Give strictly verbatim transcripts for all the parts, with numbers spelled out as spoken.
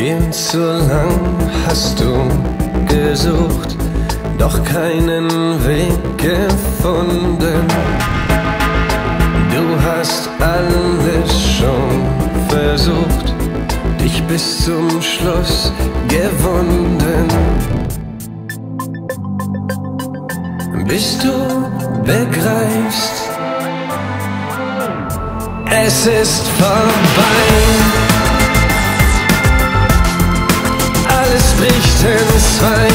Viel zu lang hast du gesucht, doch keinen Weg gefunden. Du hast alles schon versucht, dich bis zum Schluss gewunden. Bis du begreifst, es ist vorbei. Alles bricht in zwei.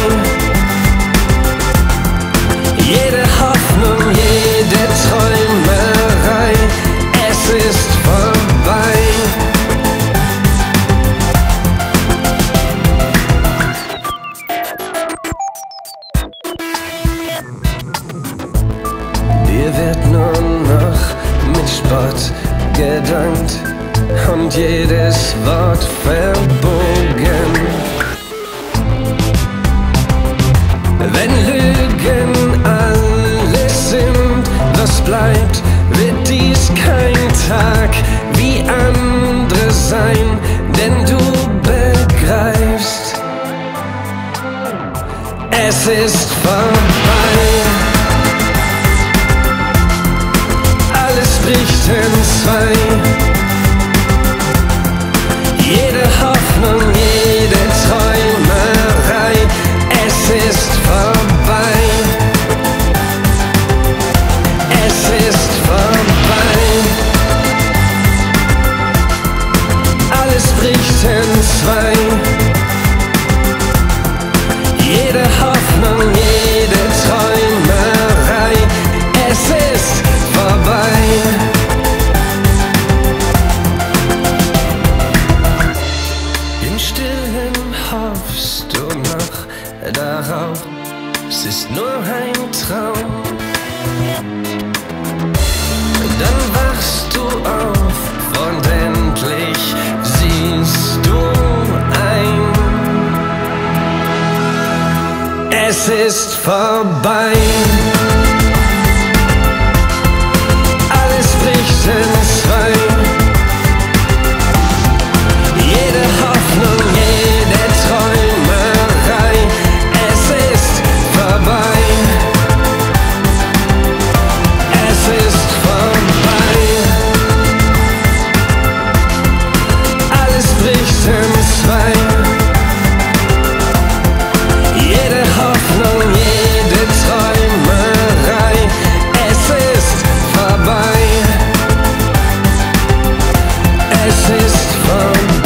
Jede Hoffnung, jede Träumerei, es ist vorbei. Dir wird nur noch mit Spott gedankt und jedes Wort verbogen. Wenn Lügen alles sind, was bleibt, wird dies kein Tag wie andere sein, denn du begreifst, es ist vorbei. Alles bricht in zwei. Jede Hoffnung, jede Träumerei, es ist vorbei. Es ist vorbei. Alles bricht in zwei. Jede Hoffnung, jede Träumerei, es ist vorbei. Im Stillen hoffst du noch darauf, es ist nur ein Traum. Dann wachst du auf und endlich siehst du ein, es ist vorbei. Alles bricht in zwei. Jede Hoffnung, jede Träumerei, es ist vorbei. Es ist vorbei. Alles bricht in zwei. Jede Hoffnung, jede Träumerei, es ist vorbei. Es ist vorbei.